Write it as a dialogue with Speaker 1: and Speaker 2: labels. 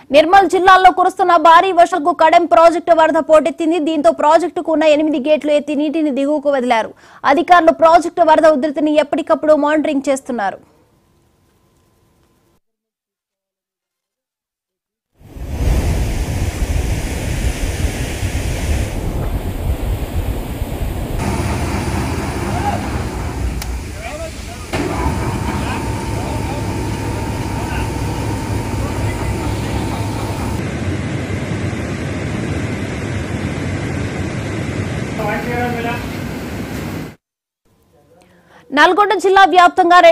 Speaker 1: నిర్మల్ జిల్లాలో కురుస్తున్న భారీ వర్షాలకు కడెం ప్రాజెక్టు వరద పోటెత్తింది. దీంతో ప్రాజెక్టుకు ఉన్న 8 గేట్లు ఎత్తి నీటిని దిగువకు వదిలారు. అధికారులు ప్రాజెక్టు వరద ఉధృతిని ఎప్పటికప్పుడు మానిటరింగ్ చేస్తున్నారు. నల్గొండ జిల్లా వ్యాప్తంగా